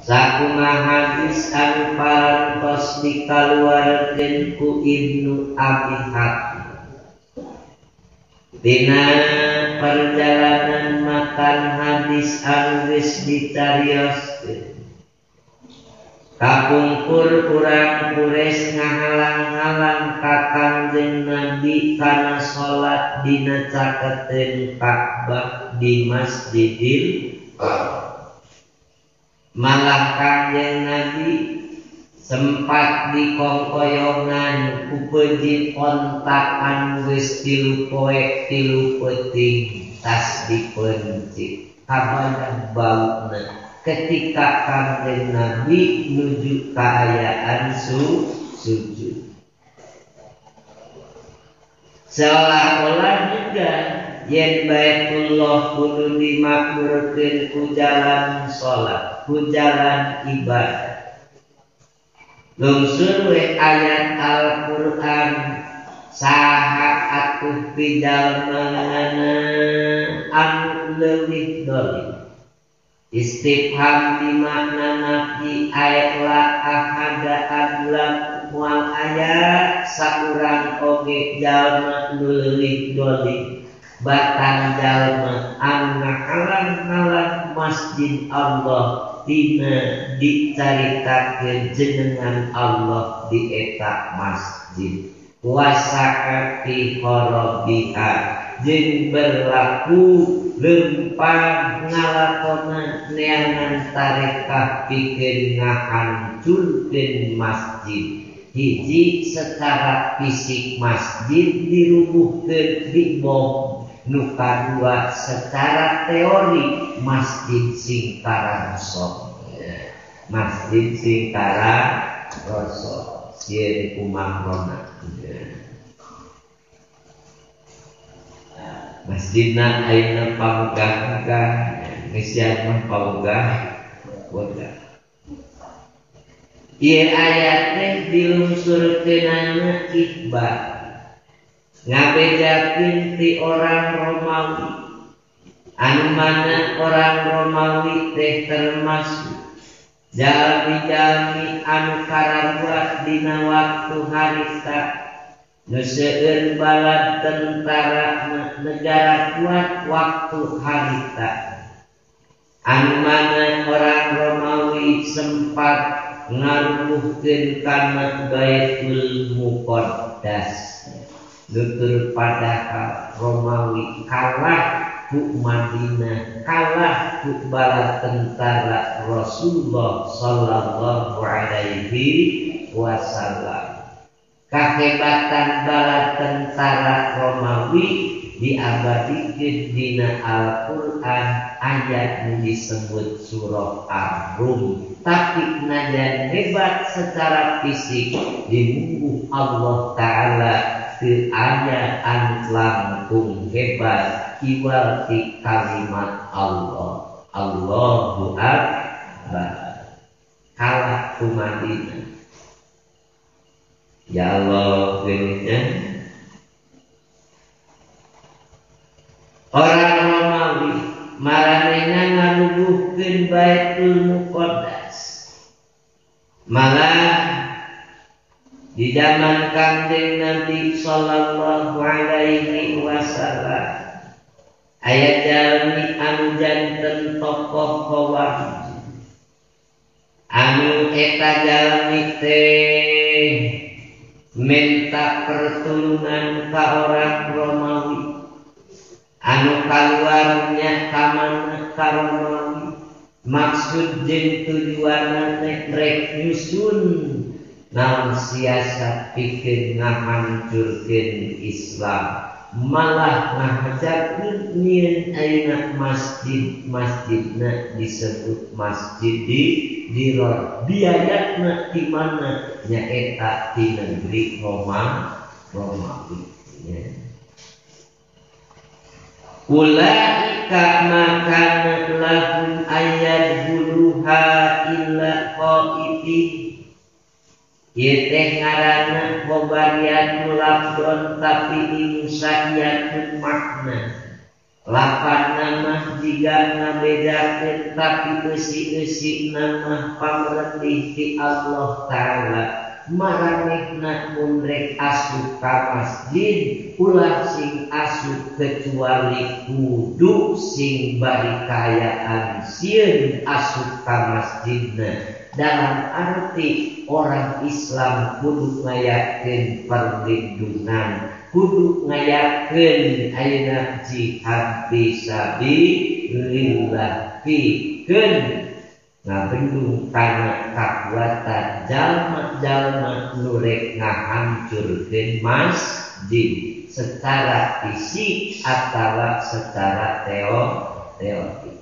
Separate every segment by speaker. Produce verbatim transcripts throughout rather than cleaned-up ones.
Speaker 1: sakumaha hadis anu parantos dikaluarkeun ku Ibnu Abi Hatim dina perjalanan makan hadis anu geus dicarioskeun. Kapungkur urang Quraisy ngahalang-halang ka Kanjeng Nabi kana salat dina caketeun Ka'bah di Masjidil Haram. Malah Kanjeng Nabi sempat dikongkoyongan ku peujit ontakan geus tilu poe tilu peuting tas dipencit kabada bauna ketika Kanjeng Nabi nuju kaayaan su sujud. Seolah-olah juga yen Baitullah kudu dimakmurkeun ku jalan salat, ku jalan ibadah. Lungsur we ayat Al-Qur'an saha atuh pijalmana anu leuwih dolim. Istifham di makna nafi ayat la ahada adlam mual ayat saurang oge jalma leuwih dolim batang jalma anu ngahalang-halang masjid Allah dina dicaritakeun jenengan Allah di eta masjid wasaka fi kharabiha jeung berlaku lempang ngalakona neangan tarekah pikeun ngahancurkeun masjid. Hiji secara fisik masjid dirubuhkeun dibom, nu kadua secara teori masjid sing karangso. Masjid sing karangso sieun kumahrona. Masjidna ayeuna pamegah-megah, geus mah pamegah boga. Ieu ayat teh dilungsurkeunana ikhbar ngabedakeun ti orang Romawi anu mana orang Romawi teh termasuk jalmi-jalmi anu karambuat dina waktu harita nu seueur balad tentara negara kuat waktu harita anu mana orang Romawi sempat ngarubuhkeun kana Baitul Muqaddas. Nutur padahal Romawi kalah ku Madinah, kalah ku bala tentara Rasulullah sallallahu alaihi wasallam. Kahebatan bala tentara Romawi diabadikeun dina Al-Qur'an ayat nu disebut surah Ar-Rum. Tapi najan hebat secara fisik dimungguh Allah Ta'ala teu aya anu langkung hebat iwal ti kalimat Allah. Allahu Akbar. Kalah ku Madinah. Ya Allah geusnya. Orang Romawi maranehna ngarubuhkeun Baitul Muqaddas. Malah di zaman Kanjeng Nabi sallallahu alaihi wasallam aya jalmi anu janten tokoh Khawarij anu eta jalmi teh minta pertulungan ka orang Romawi anu kaluarnya ka mana ka Romawi maksud jeung tujuanna teh rek nyusun naon siasat pikeun ngahancurkeun Islam malah ngahajakeun nyieun ayeuna masjid masjidna disebut masjid di diror biayatna di mana nyaeta di negeri Roma Romawi ya. Ulaika maka lahum ayat buluha illa qaiti ieu teh ngaranna bobarian lafdon tapi insa'iyatun makna lapan nama jika ngabedakeun tapi eusi-eusi nama pamrentih ti Allah Ta'ala maranehna mun rek asup ka masjid ulah sing asup kecuali kudu sing bari kaayaan sieun asup ka masjidna dalam arti orang Islam kudu ngayakeun perlindungan, kudu ngayakeun ayeuna jihad fisabilillah pikeun ngabendung kana kakuatan jalma-jalma nu rek ngahancurkeun masjid secara fisik atawa secara teori.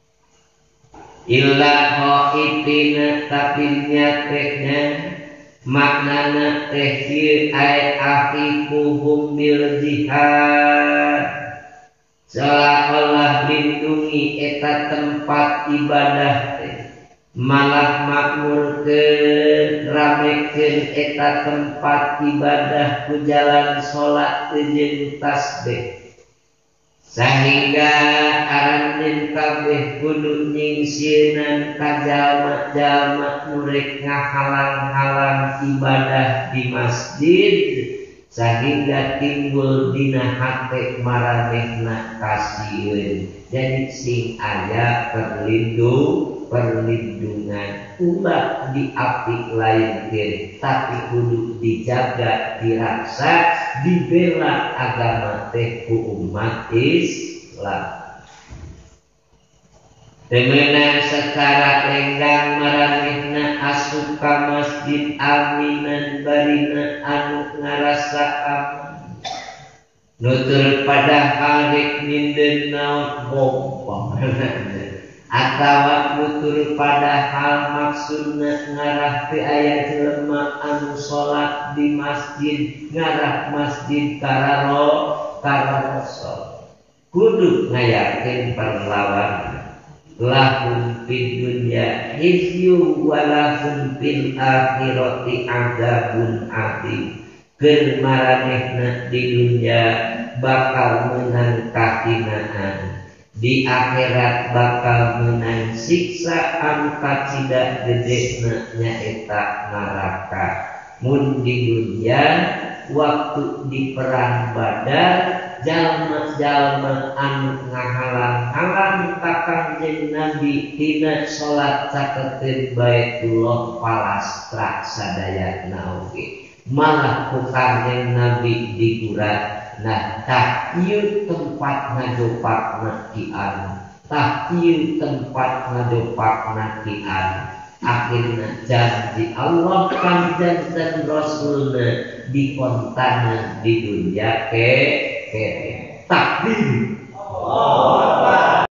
Speaker 1: Illa khaifina tapi nyatrekna maknana teh ieu ay afiquhum bil jihad seolah lindungi eta tempat ibadah teh malah makmurkeun ramekeun eta tempat ibadah ku jalan salat jeung tasbih sehingga aranjeun kabeh kudu nyingsieun ka jalma-jalma nu rek ngahalang-halang ibadah di masjid sehingga timbul dina hate maranehna kasieun. Jadi sing aya perlindung perlindungan ulah diapik lainkeun tapi kudu dijaga diraksa dibela agama teh ku umat Islam. Temenan secara enggang maranehna asup ka masjid aminan barina anu ngarasa aman. Nutur padahal rek minden naon bompong atawa nutur padahal maksudna ngarah teu aya jelema anu salat di masjid ngarah masjid kararo kararosol kudu ngayakeun perlawanan lahum fid dunya hizyu wa lahum fil akhirati adzabun adzim. Keur maranehna di dunia bakal menang kahinaan, di akhirat bakal menang siksa anu kacida gedena nyaeta neraka. Mun di dunia waktu di perang Badar jalma-jalma anu ngahalang-halang ka Kangjeng Nabi tina salat caketeun Baitullah palastra sadayana oge. Malah ku Kangjeng Nabi digurat nah tah ieu tempat ngajopakna ki anu tah ieu tempat ngajopakna ki anu akhirna janji Allah kang janten Rasulna dikontana di dunia ke ke takdir